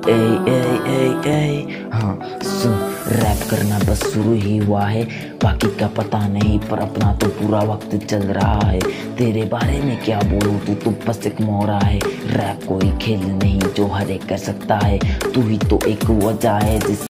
ए ए ए ए हाँ सुन, रैप करना बस शुरू ही हुआ है, बाकी का पता नहीं, पर अपना तो पूरा वक्त चल रहा है। तेरे बारे में क्या बोलूं, तू तो बस एक मोरा है। रैप कोई खेल नहीं जो हर एक कर सकता है, तू ही तो एक वजह है जिस